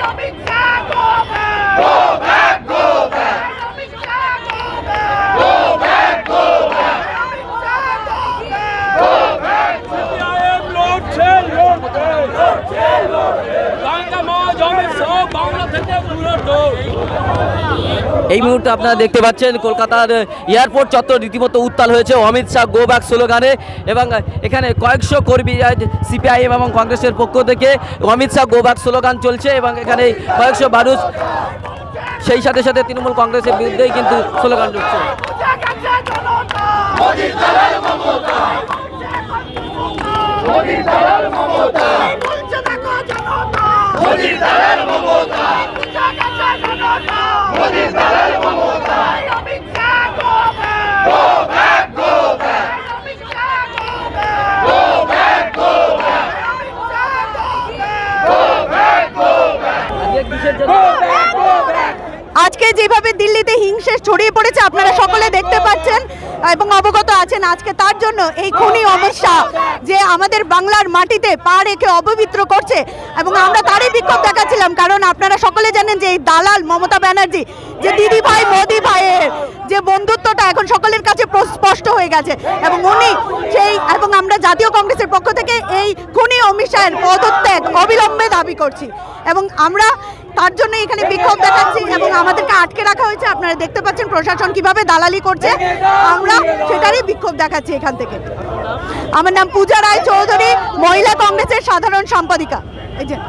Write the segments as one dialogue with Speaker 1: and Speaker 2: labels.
Speaker 1: এই মুহূর্তে আপনারা দেখতে পাচ্ছেন কলকাতার এয়ারপোর্ট চত্বর রীতিমতো উত্তাল হয়েছে অমিত শাহ গো ব্যাক স্লোগানে, এবং এখানে কয়েকশো কর্মী সিপিআইএম এবং কংগ্রেসের পক্ষ থেকে Amit Shah go back slogan চলছে, এবং এখানে কয়েকশো মানুষ সেই সাথে সাথে তৃণমূল কংগ্রেসের বিরুদ্ধেই কিন্তু স্লোগান চলছে।
Speaker 2: আজকে যেভাবে দিল্লিতে হিংসে ছড়িয়ে পড়েছে আপনারা সকলে দেখতে পাচ্ছেন এবং অবগত আছেন, আজকে তার জন্য এই খুনি অমিত শাহ যে আমাদের বাংলার মাটিতে পা রেখে অপবিত্র করছে, এবং আমরা তারই বিক্ষোভ দেখাচ্ছিলাম। কারণ আপনারা সকলে জানেন যে এই দালাল মমতা ব্যানার্জি যে দিদি ভাই মোদি ভাইয়ের যে বন্ধুত্বটা এখন সকলের কাছে স্পষ্ট হয়ে গেছে, এবং উনি সেই এবং আমরা জাতীয় কংগ্রেসের পক্ষ থেকে এই খুনি অমিত শাহের পদত্যাগ অবিলম্বে দাবি করছি, এবং আমরা তার জন্য এখানে বিক্ষোভ দেখাচ্ছি এবং আমাদেরকে আটকে রাখা হয়েছে। আপনারা দেখতে পাচ্ছেন প্রশাসন কিভাবে দালালি করছে, আমরা সেটারই বিক্ষোভ দেখাচ্ছি এখান থেকে। আমার নাম পূজা রায় চৌধুরী, মহিলা কংগ্রেসের সাধারণ সম্পাদিকা। এই যে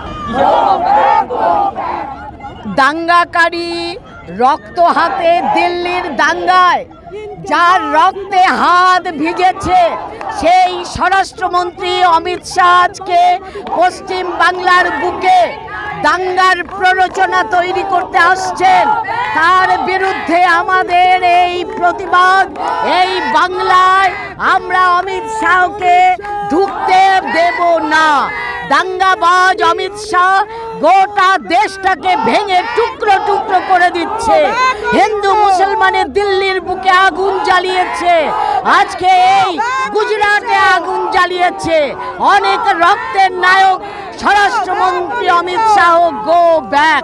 Speaker 3: দাঙ্গাকারী রক্ত হাতে দিল্লির দাঙ্গায় যার রক্তে হাত ভিজেছে সেই স্বরাষ্ট্রমন্ত্রী অমিত শাহ আজকে পশ্চিম বাংলার বুকে দাঙ্গার প্ররোচনা তৈরি করতে আসছেন। তার বিরুদ্ধে আমাদের এই প্রতিবাদ। এই বাংলায় আমরা অমিত শাহকে ঢুকতে দেব না। দাঙ্গাবাজ অমিত শাহ গোটা দেশটাকে ভেঙে টুকরো টুকরো করে দিচ্ছে। হিন্দু মুসলমানের দিল্লির বুকে আগুন জ্বালিয়েছে, আজকে এই গুজরাটে আগুন জ্বালিয়েছে। অনেক রক্তের নায়ক স্বরাষ্ট্রমন্ত্রী অমিত শাহ গো ব্যাক।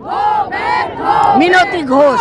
Speaker 3: মিনতি ঘোষ।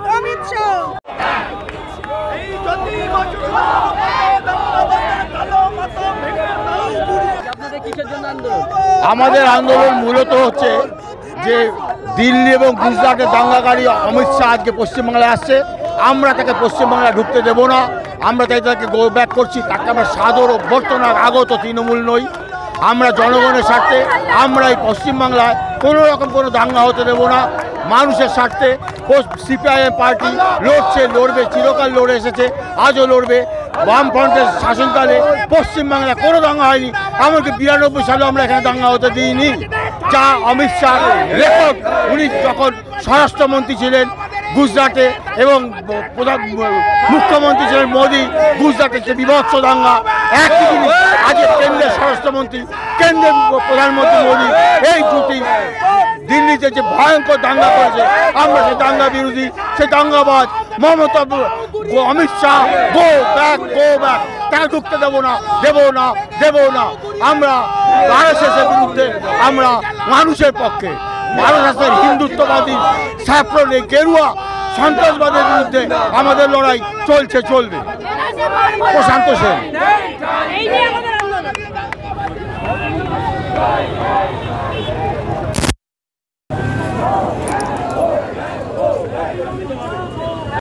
Speaker 4: আমাদের আন্দোলন মূলত হচ্ছে যে দিল্লি এবং গুজরাটে দাঙ্গাকারী অমিত শাহ আজকে পশ্চিমবাংলায় আসছে, আমরা তাকে পশ্চিমবাংলায় ঢুকতে দেব না। আমরা তাকে গো ব্যাক করছি। তাকে আমরা সাদর অভ্যর্থনা আগত তৃণমূল নই। আমরা জনগণের স্বার্থে আমরা এই পশ্চিমবাংলায় কোনো রকম কোনো দাঙ্গা হতে দেব না। মানুষের স্বার্থে সিপিআইএম পার্টি লড়ছে, লড়বে, চিরকাল লড়ে এসেছে, আজও লড়বে। বামফ্রন্টের শাসনকালে পশ্চিমবাংলায় কোনো দাঙ্গা হয়নি, এমনকি 92 সালে আমরা এখানে দাঙ্গা হতে দিইনি। যা অমিত শাহ রেকর্ড, উনি যখন স্বরাষ্ট্রমন্ত্রী ছিলেন গুজরাটে এবং মুখ্যমন্ত্রী ছিলেন মোদী, গুজরাটের যে বিভৎস দাঙ্গা, একই জিনিস আজকে কেন্দ্রের স্বরাষ্ট্রমন্ত্রী, কেন্দ্রের প্রধানমন্ত্রী মোদী, এই দুটি দিল্লিতে যে ভয়ঙ্কর দাঙ্গা করেছে, আমরা সেই দাঙ্গা বিরোধী, সেই দাঙ্গাবাজ Mamata Amit Shah go back, go back. তাকে ঢুকতে দেবো না, দেবো না, দেবো না। আমরা আরএসএসের বিরুদ্ধে, আমরা মানুষের পক্ষে। ভারতবর্ষের হিন্দুত্ববাদী স্যাফরনে গেরুয়া সন্ত্রাসবাদের বিরুদ্ধে আমাদের লড়াই চলছে, চলবে। প্রশান্ত সেন।